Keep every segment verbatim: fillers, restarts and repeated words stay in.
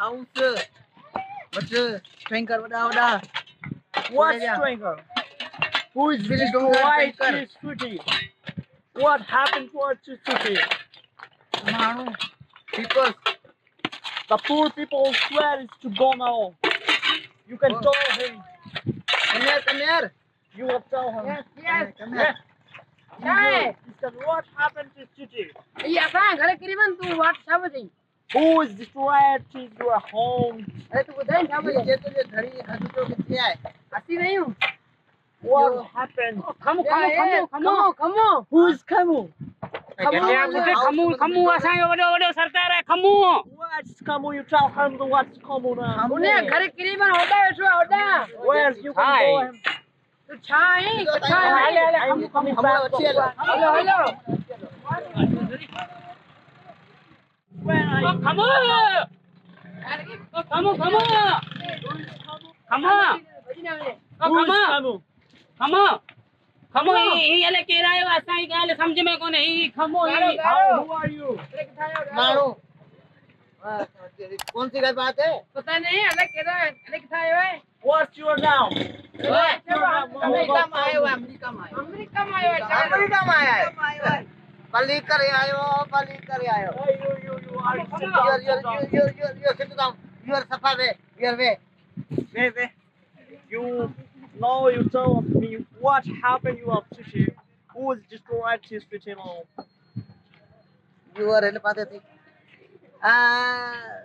house. But uh, Twinkle, wada wada. What Boleh dia. stranger? Who is Village destroyed Twinkle. this city? What happened to our city? Manu. People. The poor people swear is to go now. You can Oh. tell him. Come here, come here. You will tell him. Yes, yes. Come here. Hey, Listen, what happened to city? iya kan? Kalau kiriman tu what siapa sih? Who is destroyed to your home? अरे तू बताए क्या बोले ये तो ये घड़ी खाती तो कितनी है Asli नहीं हूँ. What happened? Kamu, kamu, kamu, kamu, kamu. Who is Kamu? Kamu, kamu, kamu asalnya waduh waduh sartar है kamu. What's Kamu? You tell him the what's Kamu now. उन्हें घर kiriman order itu order. Where's you can Hi. go him? Tu chai, tu chai. Ale, ale, kamu coming हम back. लोग अच्छी है Hello, hello. Where are you? Kamu. Kamu, kamu. Kamu. Who is Kamu? Kamu. Kamu ही ये लेके रहा है वासा ही गाले समझ में कौन है ही खमो ही How? Who are you? मानो कौन सी गलत बात है पता नहीं अलग कह रहा है अलग था ये What's your name? अमेरिका में आया हुआ अमेरिका में आया अमेरिका में आया है अमेरिका में आया है पली कर आयो पली कर आयो Hey, you, you, you are you you you you you sit down you are safa way you are way way way You now you tell me what happened you are city. Who is destroyed this city now? you are in पाते थे ah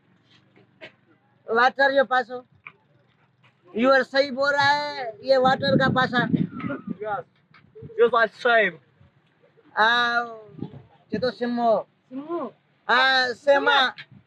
water your paso you are सही बोल रहा है ये water का पासा Yes. Yes, I same. ah ये तो सिमो सिमू ah सेमा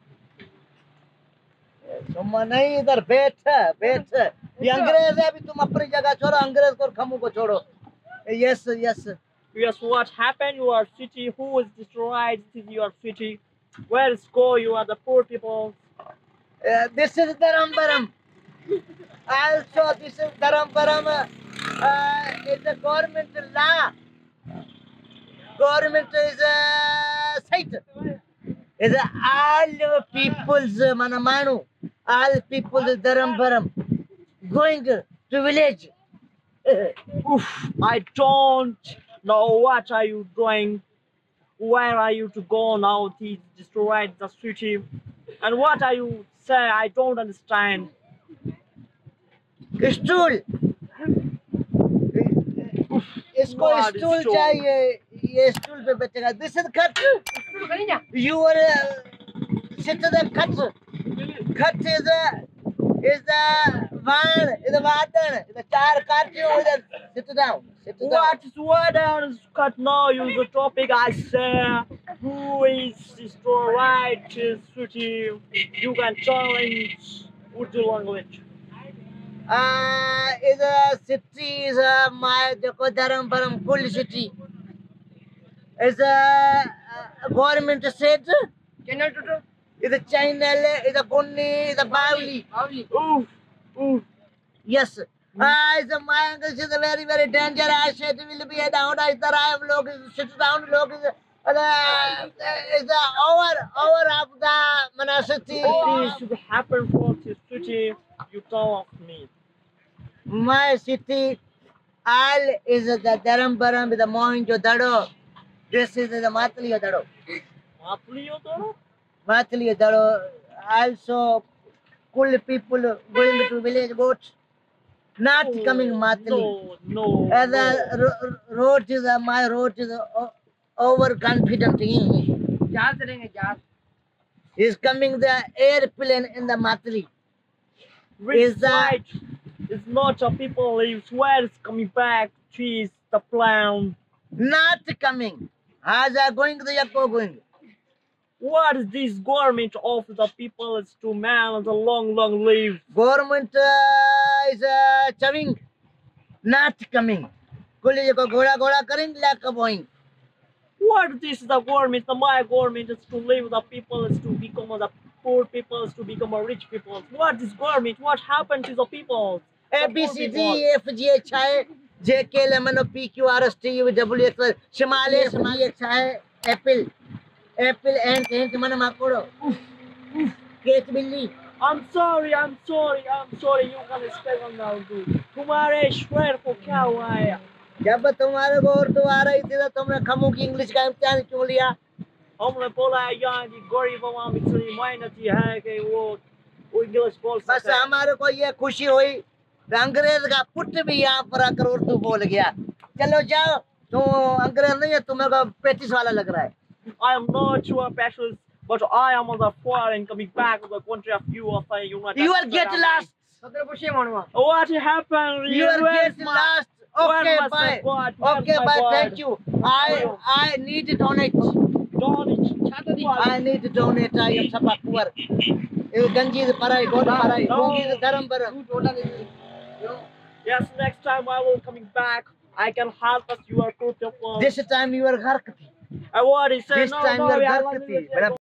सुम्मा नहीं इधर बैठ बैठ ये अंग्रेज है अभी तुम अपनी जगह छोड़ो अंग्रेज को और खमू को छोड़ो yes yes Yes, what happened your city? Who is destroyed your city? Where is go? You are the poor people. this is Dharambaram also this is Dharambaram uh, it's a government law government is a site is a all people's mana manu all people's Dharambaram going to village Oof, I don't know what are you doing. Where are you to go now? He destroyed the city. And what are you say? I don't understand. Stool इसको What is stool stool? चाहिए ये stool पे बैठेगा this is खट शुरू करें क्या you are uh, sit to the cut cut is a is the van is the water is the चार काटियो इधर sit down sit down What is what else cut now? Use the topic I say. Who is destroyed this city? You can challenge Urdu language. uh is a city is a my देखो धर्मपुरम कुल city is a uh, government said channel टूटो is a channel is a gunni is a bawli बावली Oof, oof. yes ah is a my is a very very dangerous shit will be a down is the I log is sit down log is the is the over over of the manasati This should happen for this city. You tell of me. my city all is the Dharambaram with the Mohenjo-daro this is the Matliya-daro Matliyo-daro? Matliya-daro also cool people going to village boats not No, coming Matli No, no. as a no. ro- road is a my road is a, overconfident जहाज चलेंगे जहाज is coming the airplane in the Matli Which is the- side is not a people lives? Where is coming back? Trees, the plan. not coming as are going the Yakko going What is this government of the people is to man the long, long live? government uh, is uh, chaving not coming kuli ko ghoda ghoda करेंगे lack of going What this the government? The my government is to live the people is to become the poor people is to become a rich people. What is government? What happened to the people? A B C D E F G H I J K L M N O P Q R S T U V W X Y Shimali Shimali X I apple apple and and mana makoro case बिल्ली I'm sorry, I'm sorry, I'm sorry. You can stay on now, dude. तुम्हारे श्वेर को क्या हुआ है? जब तुम्हारे को उर्दू आ रही थी तो तुमने खमू की इंग्लिश का इम्तिहान क्यों लिया? हमने बोला यहाँ की गरीब आवाम इतनी मेहनती है कि वो वो इंग्लिश बोल बस सकते हैं। हमारे को ये खुशी हुई कि अंग्रेज का पुट भी यहाँ पर आकर उर्दू बोल गया। चलो जाओ, तो अंग्रेज नहीं है, तुम्हें को पैंतीस वाला लग रहा है। I am not sure specialist, but I am on the foreign coming back to the country of U S A United You are States get of lost. America. What happened? You are Where's get my- lost. where's Okay, my bye. support? Where's Okay, my bye. word? Thank you. I I need to donate. Don't I need to donate. I am Sapa कुंवर। ये गंजी से पराई, गोद पराई, No. रोंगी से धर्म परम। Yes, next time I will coming back. I can help us. You are proof of love. This time you are घर थी। I want to say This no, time no, you are we are घर not थी। doing it.